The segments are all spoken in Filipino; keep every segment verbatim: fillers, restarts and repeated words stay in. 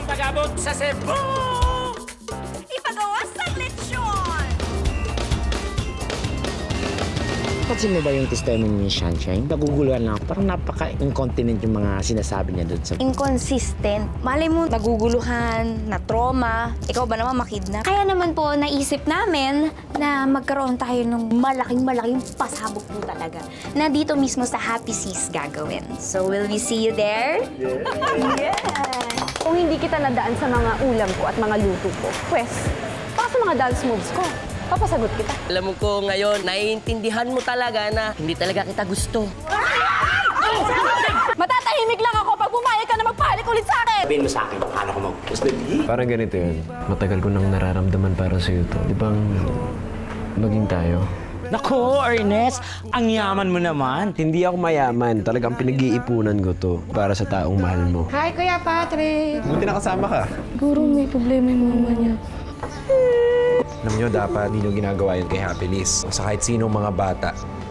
ang pag-abot sa Cebu! Ipagawa sa lechon! Pansin mo ba yung testimony ni Sunshine? Naguguluhan lang ako. Parang napaka-incontinent yung mga sinasabi niya doon sa... Inconsistent. Malay mo, naguguluhan, na-trauma. Ikaw ba naman makidnap? Kaya naman po, naisip namin na magkaroon tayo ng malaking-malaking pasabog po talaga na dito mismo sa Happy Seas gagawin. So, will we see you there? Yeah! Yeah. Kung hindi kita nadaan sa mga ulam ko at mga luto ko, pwes, pa sa mga dance moves ko, papasagot kita. Alam mo ko ngayon, naiintindihan mo talaga na hindi talaga kita gusto. Matatahimik lang ako pag pumayag ka na magpahalik ulit sa akin! Sabihin mo sa akin, paano ko mag-post, baby? Parang ganito yun. Matagal ko nang nararamdaman para sa'yo to. Di bang maging tayo? Naku, Ernest, ang yaman mo naman. Hindi ako mayaman. Talagang pinag-iipunan ko to para sa taong mahal mo. Hi, Kuya Patrick! Buti nakasama ka. Siguro may problema yung mama niya. Alam nyo, dapat hindi nyo ginagawa yun kay Happiness. Sa kahit sinong mga bata.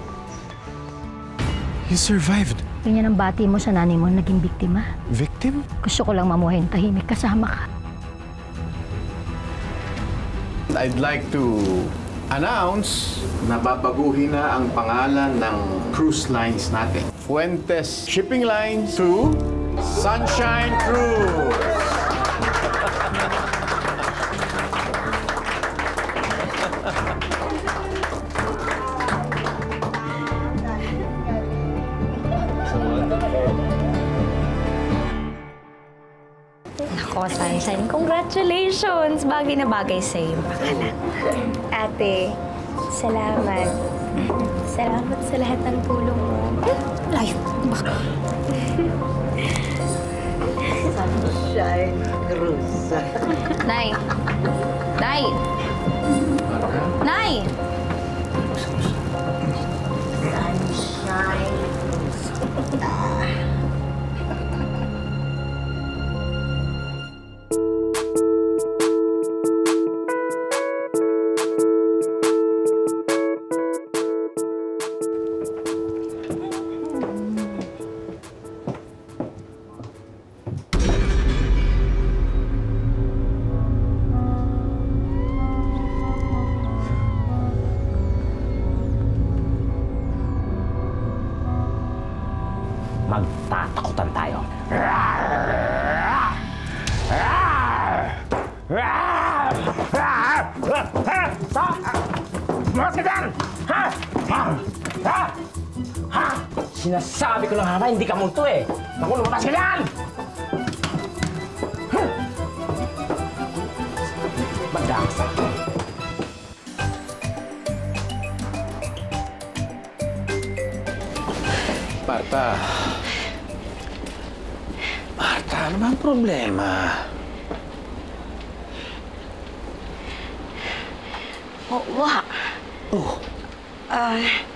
You survived. Ganyan ang bati mo sa nanay mo naging biktima. Victim? Gusto ko lang mamuhay ng tahimik kasama ka. I'd like to announce na babaguhin na ang pangalan ng cruise lines natin. Fuentes Shipping Lines to Sunshine Cruise. Nako, Sunshine, congratulations! Bagay na bagay sa'yo yung pangalan. Ate, salamat. Salamat sa lahat ng tulong mo. Ay, baka. Sunshine Cruz. Nay! Nay! Nay! Sunshine. Magtatakutan tayo. Mga Ha? Ha? Ha? Ha? Sinasabi ko lang ha, hindi ka multo eh. Naku, lumabas ka dyan! Magdaksa. Marta. Marta, ano ba ang problema? Oo, wa. Oh. Ah,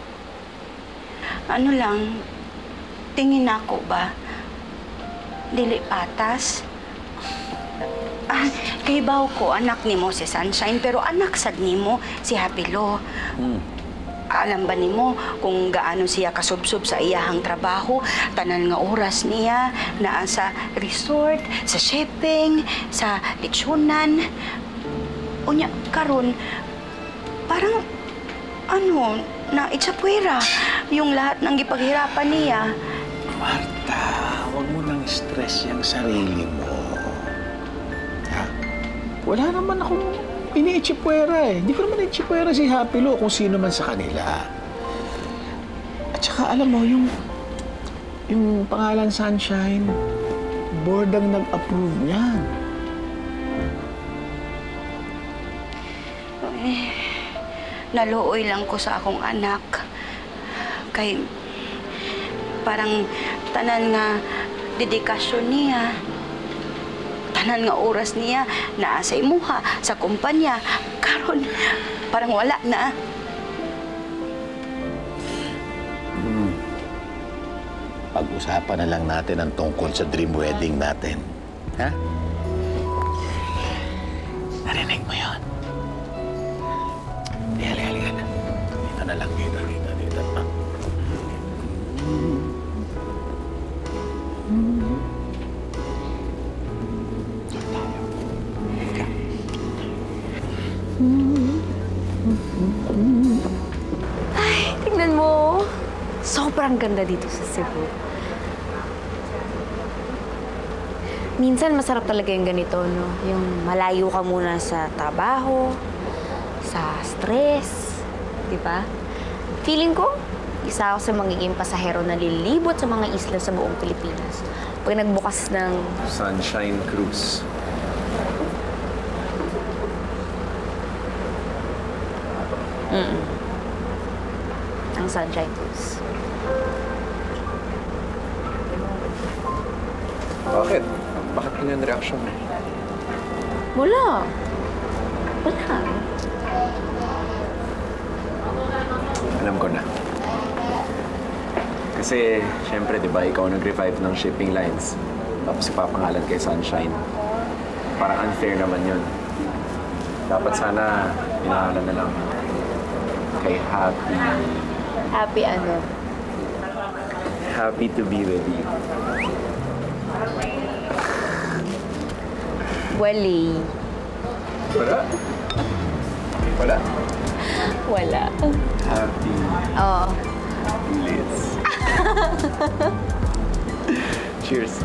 ano lang, tingin ako ba, dili patas? Ah, kay baw ko, anak ni mo si Sunshine, pero anak sad ni mo si Hapilo. Hmm. Alam ba nimo kung gaano siya kasubsob sa iyahang trabaho, tanan nga oras niya naa sa resort, sa shipping, sa leksyonan. Unya karon parang ano na itsapwera yung lahat ng gipaghirapan niya. Marta, huwag mo nang stress yung sarili mo. Ha? Wala naman akong ini-itsipwera eh. Hindi ko naman itsipwera si Happy Lo kung sino man sa kanila. At saka alam mo, yung yung pangalan Sunshine, board ang nag-approve niyan. Eh, naluoy lang ko sa akong anak. Kay parang tanan nga dedikasyon niya. Tanan nga oras niya naa sa imuha, sa kumpanya. Karon parang wala na. Hmm. Pag-usapan na lang natin ang tungkol sa dream wedding natin. Ha? Narinig mo yun? Halika, halika na. Dito na lang, dito, dito, dito. Sobrang ganda dito sa Cebu. Minsan masarap talaga yung ganito, no? Yung malayo ka muna sa trabaho, sa stress, di ba? Feeling ko, isa ako sa magiging pasahero na lilibot sa mga isla sa buong Pilipinas. Pag nagbukas ng... Sunshine Cruise. Mm. Ang Sunshine Cruise. Bakit? Bakit ganyan reaction? Wala. Wala. Alam ko na. Kasi, syempre, di ba, ikaw nag-revive ng shipping lines. Tapos ipapangalan kay Sunshine. Parang unfair naman yun. Dapat sana, pinangalan na lang kay Happy. Happy ano? Happy to be with you. Wali. Wala? Wala? Wala. Happy. Oo. Liz. Cheers.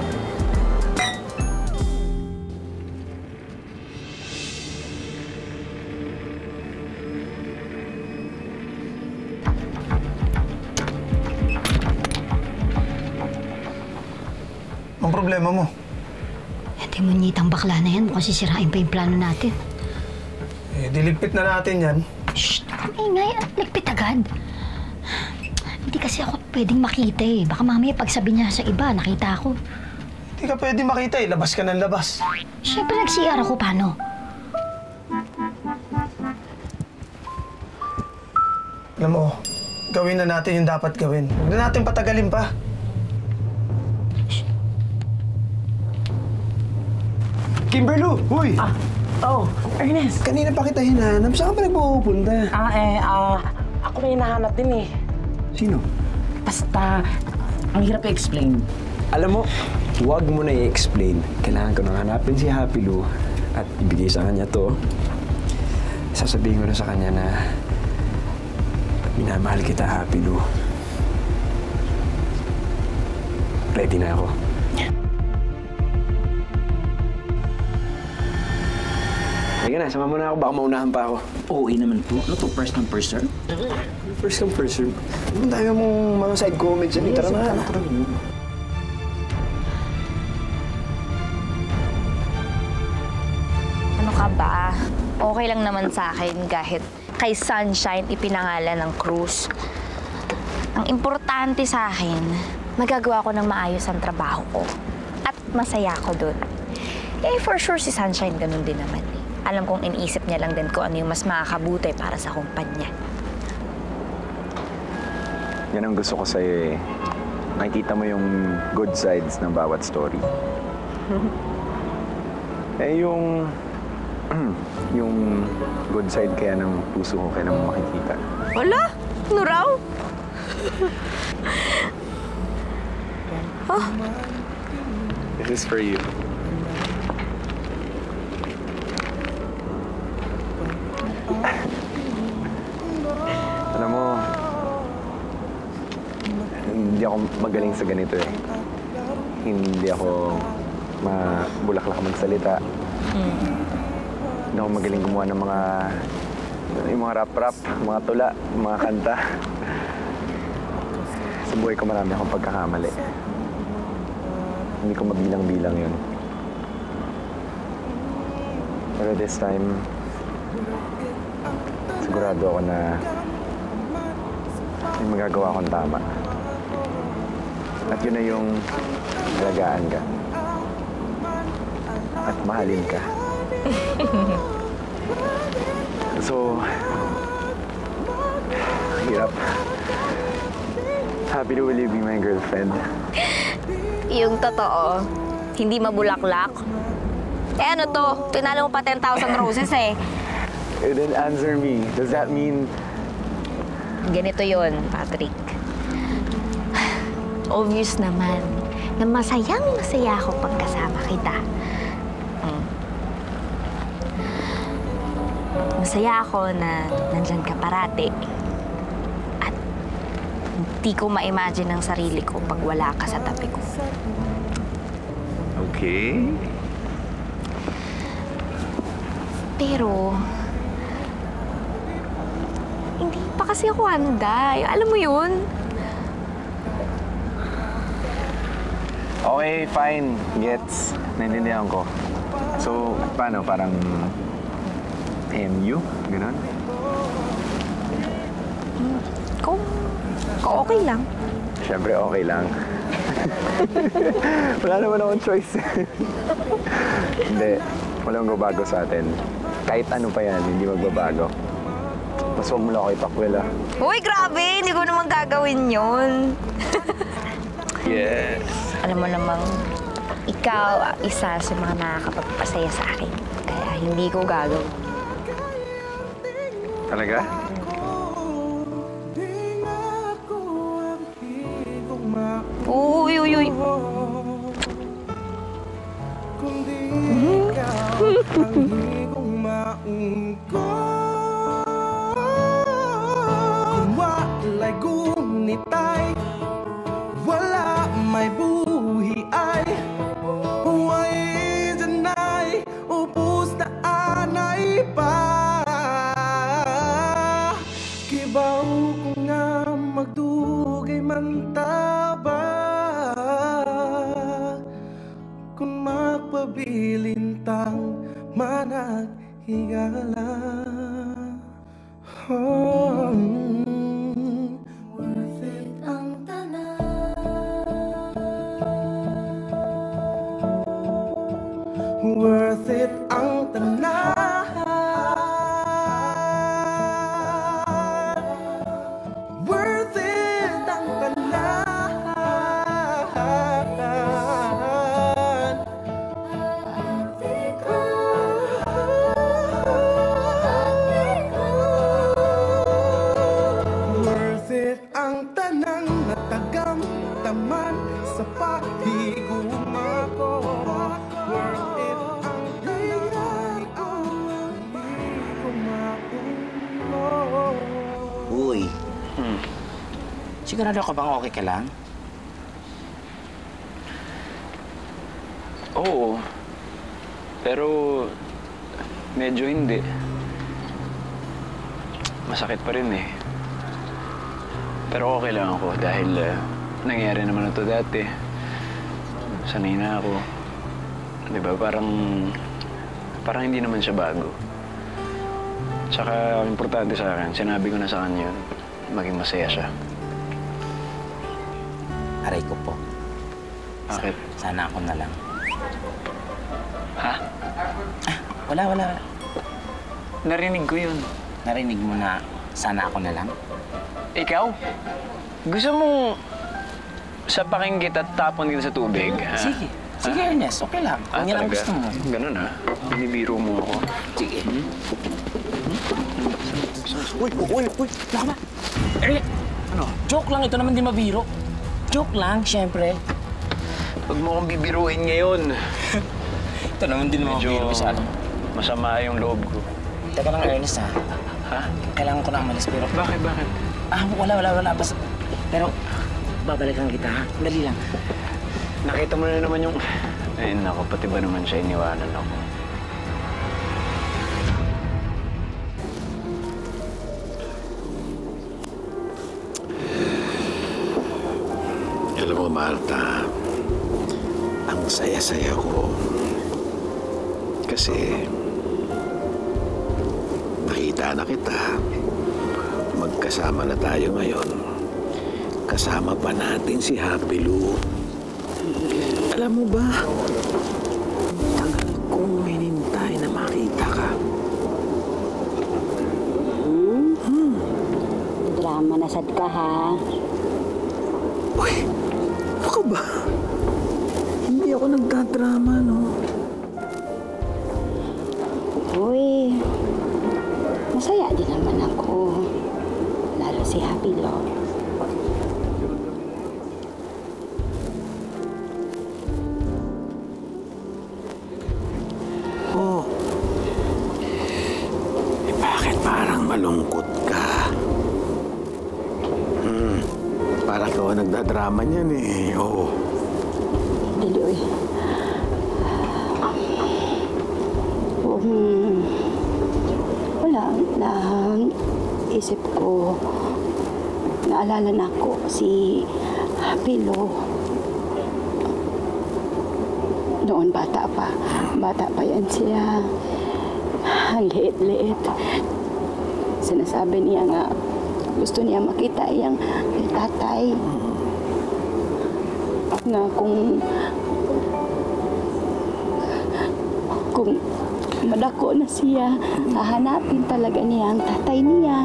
Ang problema mo? Eh, demonyitang bakla na yan. Mukhang sisirain pa yung plano natin. Eh, diligpit na natin yan. Shh! Ang ingay at ligpit agad. Hindi kasi ako pwedeng makita eh. Baka mamaya pagsabi niya sa iba, nakita ako. Hindi ka pwede makita eh. Labas ka ng labas. Siyempre nag-C R ako, paano? Alam mo, gawin na natin yung dapat gawin. Huwag na natin patagalin pa. Kimberlu! Huy! Ah, oh, Ernest! Kanina pa kita hinahanap. Saan ka pa nagpupunta? Ah, eh, ah, ako na hinahanap din eh. Sino? Basta, ang hirap i-explain. Alam mo, huwag mo na i-explain. Kailangan ko nang hanapin si Happy Lou at ibigay sa kanya to. Sasabihin ko na sa kanya na minamahal kita, Happy Lou. Ready na ako. Sige na, sama mo na ako. Baka maunahan pa ako. Oo, eh naman po. Ano to, first come, first serve? First come, first serve. Ang dami mong mga side comments yan. Tara na. Ano ka ba? Okay lang naman sa akin kahit kay Sunshine ipinangalan ng cruise. Ang importante sa akin, magagawa ko ng maayos ang trabaho ko. At masaya ko dun. Eh, for sure si Sunshine ganun din naman. Alam kong iniisip niya lang din kung ano yung mas makakabuti para sa kumpanya. Yan ang gusto ko sa'yo eh. Nakikita mo yung good sides ng bawat story. Eh, yung... yung good side kaya ng puso ko kaya naman makikita. Wala? Ano raw? Oh. This is for you. Alam mo, hindi ako magaling sa ganito eh. Hindi ako mabulaklak magsalita. Mm. Hindi ako magaling gumawa ng mga yung mga rap-rap, mga tula, mga kanta. Sa buhay ko marami akong pagkakamali. Hindi ko mabilang-bilang yun. Pero this time, sigurado ako na may magagawa akong tama. At yun na yung alagaan ka. At mahalin ka. So, hirap. Happy to will you be my girlfriend? Yung totoo, hindi mabulaklak. Eh ano to? Tinalo mo pa ten thousand roses eh. Eh, then answer me. Does that mean... Ganito yun, Patrick. Obvious naman na masayang masaya ako pagkasama kita. Mm. Masaya ako na nandyan ka parati. At Di ko ma-imagine ang sarili ko pag wala ka sa tabi ko. Okay. Pero, hindi pa kasi ako handa. Alam mo yun? Okay, fine. Gets. Naintindihan ko. So, paano? Parang M U? Ganon? Kung, kung okay lang. Siyempre, okay lang. Wala naman akong choice. Hindi. Walang magbabago sa atin. Kahit ano pa yan, hindi magbabago. Mas huwag mo lang ako ipakwil, ah. Uy, grabe! Hindi ko naman gagawin yun. Yes. Alam mo namang, ikaw isa sa mga nakakapagpasaya sa akin. Kaya hindi ko gagawin. Talaga? Uy, uy, uy. Wala'y gunitay, wala may buhi ay huwag danay, upos na anay pa. Kibaw ko nga magdugay mantaba, kung magpabilintang managhigala. Oh, mm, worth it ang tanan, worth it ang tanan, worth it ang tanan. Worth it ang tanang natagam taman sa pahiguma ko. Worth it ang tanang pahiguma ko. Uy. Hmm. Sigurado ka bang okay ka lang? Oo. Pero, medyo hindi. Masakit pa rin eh. Pero okay lang ako dahil uh, nangyari naman ito dati. Sanay na ako. Di ba? Parang, parang hindi naman siya bago. Tsaka, importante sa akin, sinabi ko na sa kanya yun, maging masaya siya. Aray ko po. Bakit? Sa sana ako na lang. Ha? Ah, wala, wala. Narinig ko yun. Narinig mo na sana ako na lang? Ikaw? Gusto mong sapakin kita at tapon kita sa tubig? Ha? Sige. Sige, ha? Ernest. Okay lang. Kung Ah, yan ang talaga? gusto mo. Ganun ah. Binibiro mo ako. Sige. Hmm? Uy, uy, uy. Laka ba? Ernest! Ano? Joke lang. Ito naman di mabiro. Joke lang, syempre. Huwag mo akong bibiruin ngayon. Ito naman din mabiro. Isa. Masama yung loob ko. Teka lang, Ernest, ha? Ha? Kailangan ko na umalis, pero... Bakit, bakit? Ah, wala, wala, wala. Basta... Pero, babalikan kita, ha? Dali lang. Nakita mo na naman yung... Ay, naku, pati ba naman siya iniwanan ako? Alam mo, Marta, ang saya-saya ko. Kasi... nakita na kita. Magkasama na tayo ngayon. Kasama pa natin si Happy Lou. Alam mo ba, tagal kong hinintay na makita ka. Hmm? Hmm. Drama na sad ka, ha? Uy, ano ka ba? Hindi ako nagdadrama, no? Uy, masaya din naman ako. Lalo si Happy Lou. Oh. Eh, bakit parang malungkot ka? Hmm. parang ikaw ang nagdadrama niyan eh. Oo. Liloy. Um, wala na isip ko. Naalala na ko si Pilo. Noon bata pa. Bata pa yan siya. Ang liit-liit. Sinasabi niya nga gusto niya makita iyang tatay. Na kung kung madako na siya, hahanapin talaga niya ang tatay niya.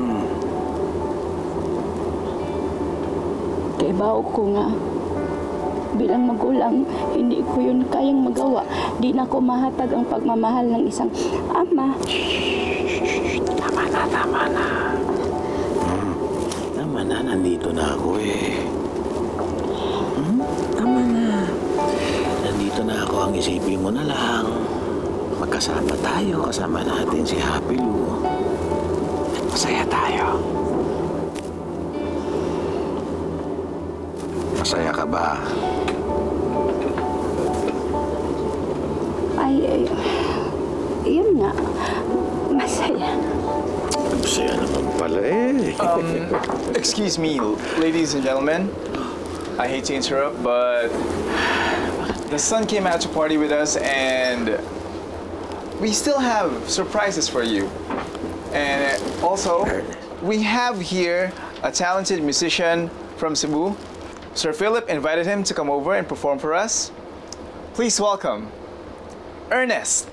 Kaya bawo ko nga, bilang magulang, hindi ko yun kayang magawa. Di na ko mahatag ang pagmamahal ng isang ama. Tama na, tama na. Hmm. Tama na, nandito na ako eh. Hmm? Tama na. Nandito na ako, ang isipin mo na lang. Magkasama tayo, kasama natin si Happy Lou. At masaya tayo. Masaya ka ba? Ay, ay, yun nga. Masaya. Masaya naman pala eh. Um, excuse me, ladies and gentlemen. I hate to interrupt, but the son came out to party with us, and we still have surprises for you. And also, we have here a talented musician from Cebu. Sir Philip invited him to come over and perform for us. Please welcome Ernest.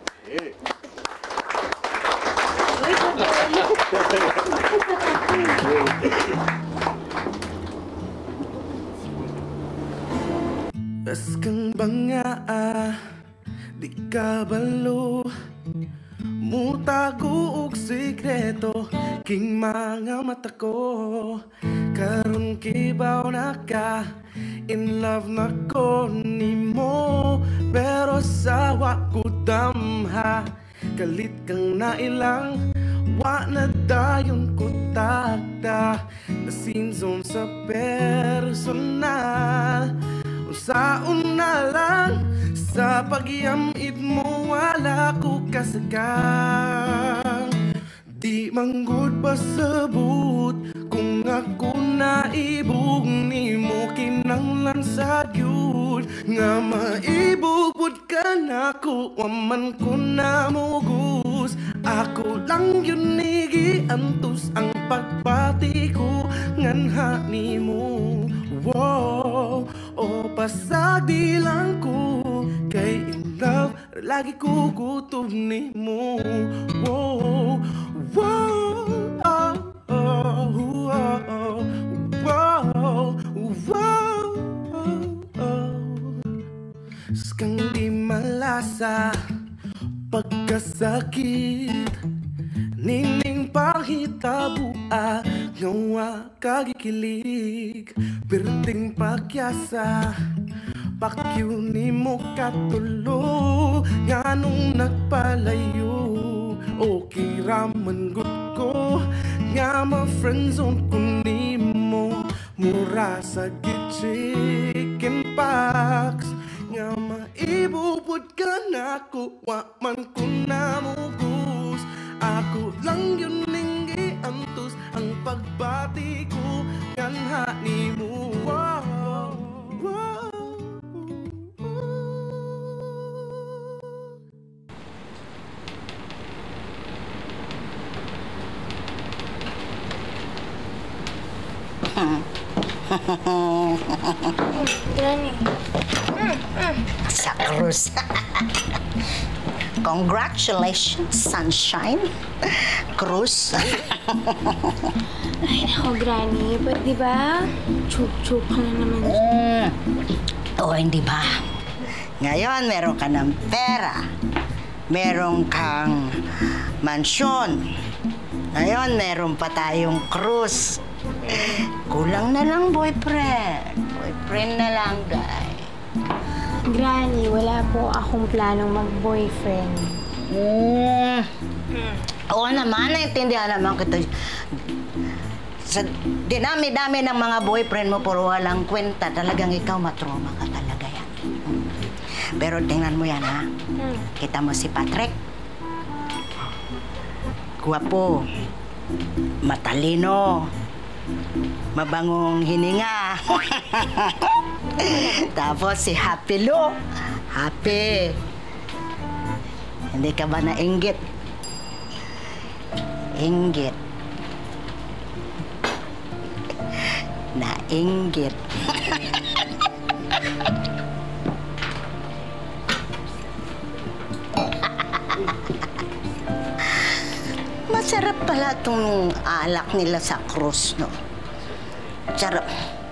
Bas kang banga, di ka balo. Mutago og sikreto king mga mata ko. Karon kibaw na ka, in love na ko nimo. Pero sawa ko damha, kalit kang nailang. Wa na dayon ko takda, nasinzon sa personal. Saon na lang sa pagyamit mo, wala ko kasakang. Di manggod pasabot kung ako naibog nimo, kinanglan sa gyud nga maibugod ka na ko, waman ko na mugus. Ako lang yun nigiantos ang pagbati ko nganha nimo. Wow, o pasag di lang ko kay in love, lagi ko gutom nimo. Wow, wow, oh, oh, oh, wow, wow, oh, oh. Skang di malasa pagkasakit, nining panghitabua ngawa kagikilig, perting pagyasa pakyo nimo katulo nganong nagpalayo. Okay raman gud ko nga ma-friendzone ko nimo, mura sa chicken pox nga maibubod ka na ko, wa man ko na mugus. Ako lang yun ning giantos ang pagbati ko kanha nimo. Wow, wow. Granny. Sa Cruz. Congratulations, Sunshine. Cruz. Ay, nako, Granny. Pwede ba? Chuk-chuk ka na naman. Mm. Oo, hindi ba? Ngayon, meron ka ng pera. Meron kang mansyon. Ngayon, meron pa tayong cruise. Kulang na lang boyfriend. Boyfriend na lang, guys. Granny, wala po akong planong mag-boyfriend. Mm. Oo naman, naintindihan naman kita. sa dinami-dami ng mga boyfriend mo, puro walang kwenta, talagang ikaw matroma ka talaga yan. Pero tingnan mo yan, ha? Hmm. Kita mo si Patrick? Guwapo, matalino, mabangong hininga. Tapos si Happy Lu. Happy. Hindi ka ba nainggit? Inggit. Nainggit. Masarap pala itong alak nila sa krus, no? Charot.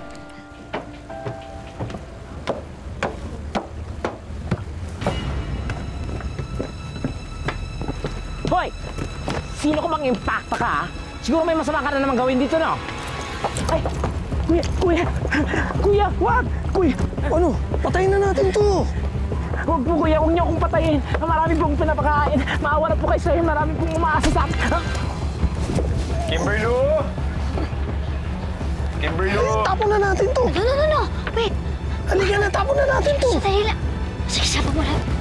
Hoy! Sino ko bang impacta ka, ha? Siguro may masama ka na naman gawin dito, no? Ay! Kuya! Kuya! Kuya! Wag! Kuya! Ano? Patayin na natin to! Huwag po, kuya. Huwag niyo akong patayin. Marami pong pinapakain. Maawa na po kayo sa'yo. Marami pong umaasa sa akin. Kimberlu! Kimberlu! Tapon na natin to! No, no, no, no! Wait! Halika na, tapon na natin to! Sandali lang. Sige, sabag mo lang.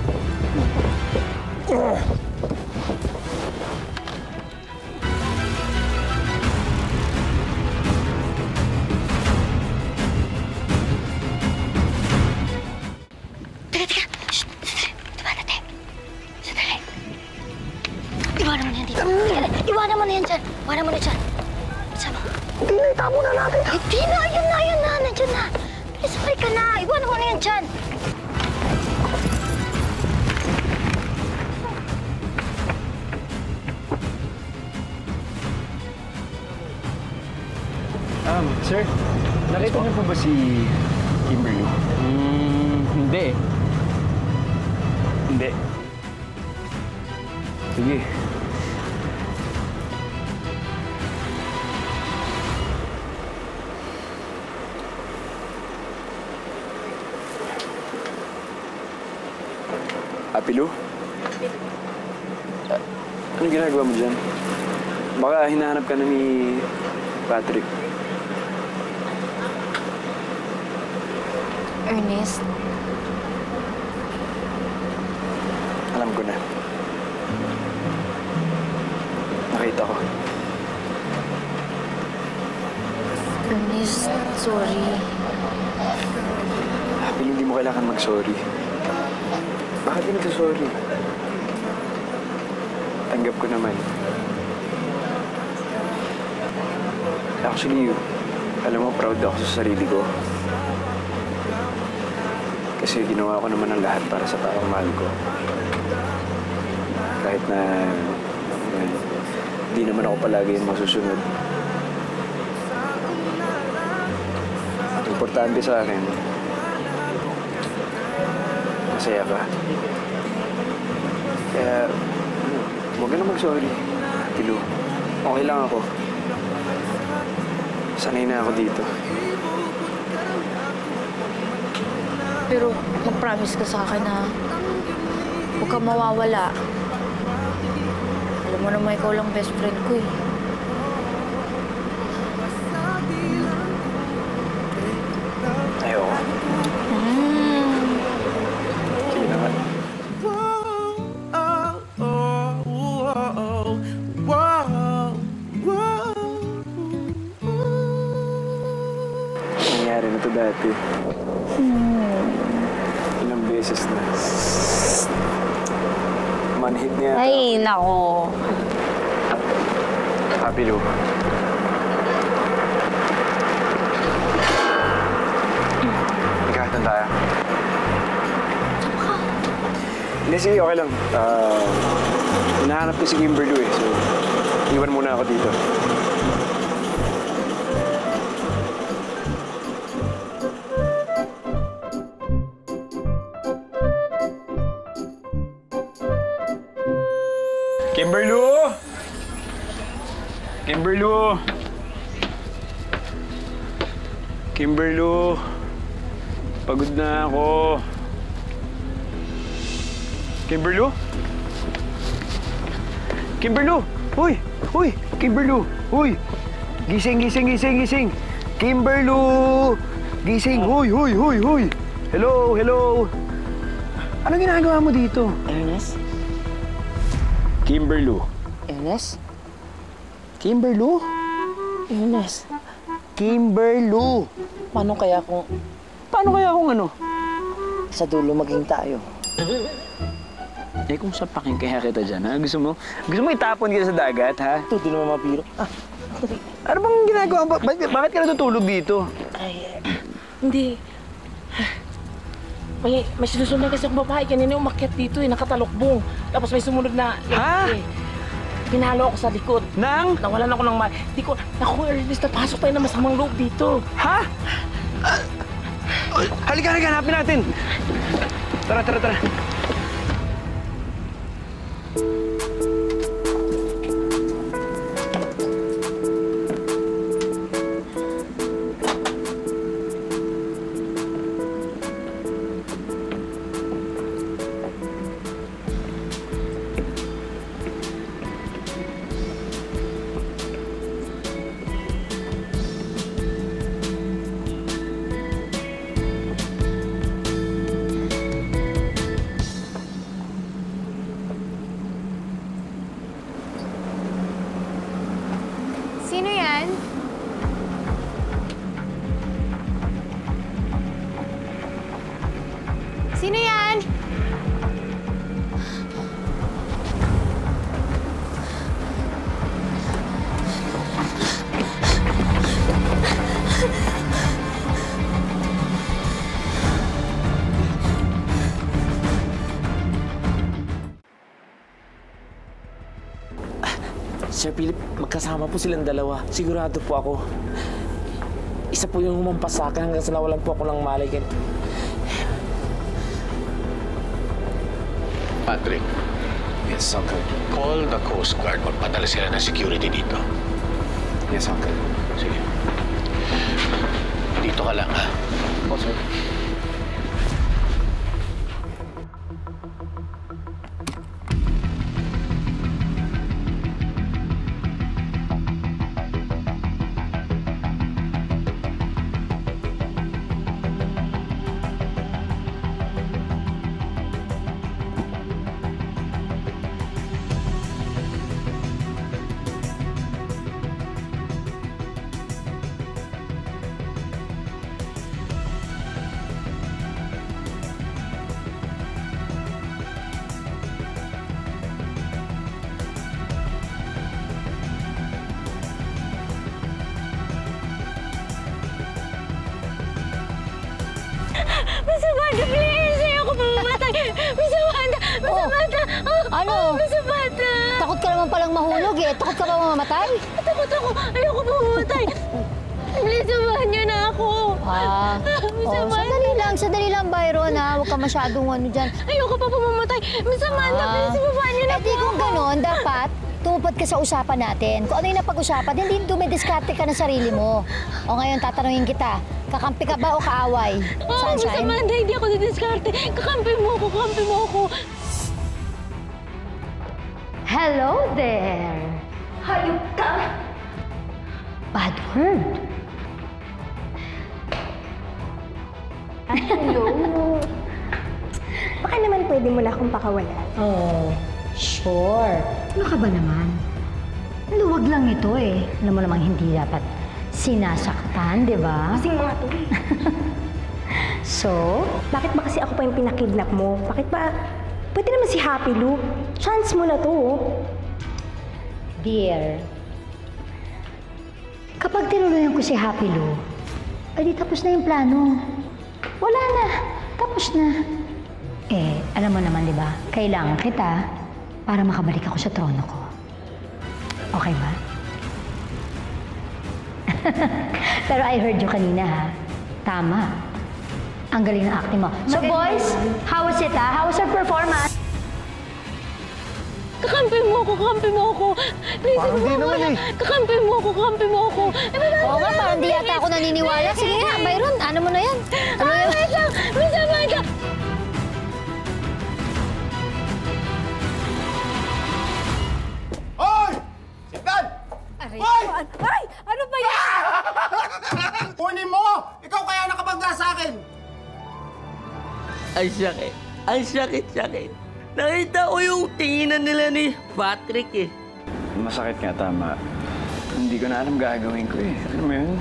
Teka, teka! Shh! Sandali! Diba natin? Sandali! Iwanan mo na yan dito. Iwanan mo na yan dyan. Iwanan mo na dyan. Sama. Hindi na, itapon na natin! Hindi na! Ayun na! Ayun na! Nandiyan na! Bilis, sabay ka na! Iwanan mo na yan dyan. Um, sir, nakita niyo po ba si Kimberly? Hmm, hindi. Hindi. Sige. Apilo? Uh, anong ginagawa mo dyan? Baka hinahanap ka na ni Patrick. Ernest, Alam ko na. Nakita ko. Ernest, sorry. Apilo, hindi mo kailangan mag-sorry. Bakit ka nagsasorry? Tanggap ko naman. Actually, alam mo, proud ako sa sarili ko. Kasi ginawa ko naman ang lahat para sa taong mahal ko. Kahit na well, di naman ako palagi yung masusunod. Importante sa akin, masaya ka. Kaya, ano, huwag ka na mag-sorry. Pilo, okay lang ako. Sanay na ako dito. Pero mag-promise ka sa akin na huwag kang mawawala. Alam mo naman, ikaw lang best friend ko eh. Ayoko. Mm. Sige naman. Nangyari na ito dati. Ilang beses na. Manhit niya. Ay, nako. Happy Lu. Nagkakatan tayo. Hindi, sige, okay lang. Uh, hinahanap ko si Kimberly eh, so iwan muna ako dito. Kimberly! Kimberly! Kimberly! Pagod na ako. Kimberly? Kimberly! Uy! Uy! Kimberly! Uy! Gising, gising, gising, gising! Kimberlu! Gising! Huy, huy, huy, huy! Hello, hello! Ano ginagawa mo dito? Ernest? Kimberlu. Ernest? Kimberlu? Ernest? Kimberlu! Paano kaya kung... Paano kaya kung ano? Sa dulo maging tayo. Eh, kung sapakin kaya kita dyan, ha? Gusto mo? Gusto mo itapon kita sa dagat, ha? Ito, di naman mapiro. Ah, ano bang ginagawa? Ba bakit, bakit ka natutulog dito? Ay, hindi. May, may sinusundan kasi akong babae. Kanina umakyat dito eh, nakatalokbong. Tapos may sumunod na... Ha? Eh, pinalo ako sa likod. Nang? Nawalan ako ng mal. Di ko... Naku, Ernest, napasok tayo na masamang loob dito. Ha? Uh, halika, halika, hanapin natin. Tara, tara, tara. Sino yan? Sino yan? Sir Philip, magkasama po silang dalawa. Sigurado po ako. Isa po yung humampas sa akin hanggang sa nawalan po ako ng malay. Patrick. Yes, Uncle. Call the Coast Guard. Magpadala sila ng security dito. Yes, Uncle. Sige. Dito ka lang, ha? Po, sir. Miss Amanda, please! Ayoko mamamatay! Miss Amanda! Miss Amanda! Oh, Ano? Oh, Miss Amanda! Takot ka naman palang mahulog eh. Takot ka ba mamamatay? Takot ako! Ayoko mamamatay! Please, samahan niyo na ako! Ah. Miss Oh, Amanda! sandali lang, sandali lang, Byron, ha? Huwag ka masyadong ano dyan. Ayoko pa pumamatay! Miss Amanda, Ah. please, samahan niyo na Eh, di po kung ako! ganon, dapat tumupad ka sa usapan natin. Kung ano yung napag-usapan, hindi dumidiskarte ka ng sarili mo. O ngayon, tatanungin kita, kakampi ka ba o kaaway? Oh, Miss Sunshine? Amanda, hindi ako didiskarte. Kakampi mo ako, kakampi mo ako. Hello there! Hayop ka! Bad word. Hello. Baka naman pwede mo na akong pakawalan. Oh, sure. Ano ka ba naman? Luwag lang ito eh. Alam mo namang hindi dapat sinasaktan, di ba? Kasing mga to eh. So? Bakit ba kasi ako pa yung pinakidnap mo? Bakit ba? Pwede naman si Happy Lou. Chance mo na to, oh. Dear, kapag tinuluyan ko si Happy Lou, ay di tapos na yung plano. Wala na. Tapos na. Eh, alam mo naman, di ba? Kailangan kita para makabalik ako sa trono ko. Okay ba? Pero I heard you kanina, ha? Tama. Ang galing ng acting mo. So, boys, how was it, ha? How was your performance? Kakampi mo ako, kakampi mo ako. Please, Parang di naman eh. Kakampi mo ako, kakampi mo ako. Oo nga, parang di yata ako naniniwala. Sige nga, Byron, ano mo na yan? Ano Ah, yun? wait lang! Miss Amanda! Hoy! Sitan! Aray, Ay! Ay! Ano ba Kunin mo! Ikaw kaya nakabangga sa akin! Ang sakit. Ang sakit-sakit. Nakita ko yung tinginan nila ni Patrick eh. Masakit nga, tama. Hindi ko na alam gagawin ko eh. Alam mo yun?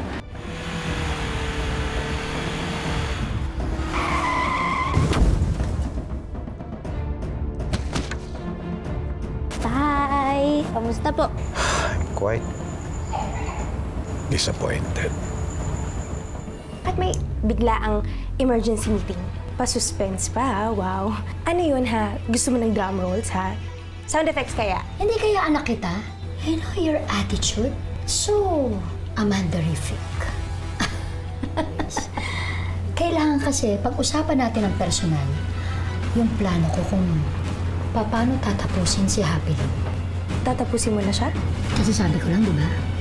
Tay, kamusta po? Quite disappointed. At may biglaang emergency meeting. Pa-suspense pa, ha? Wow. Ano yun, ha? Gusto mo ng drum rolls, ha? Sound effects kaya? Hindi kaya anak kita? I know your attitude. So, Amanderific. Kailangan kasi pag-usapan natin ang personal, yung plano ko kung paano tatapusin si Happy Lou. Tatapusin mo na siya? Kasi sabi ko lang, di ba?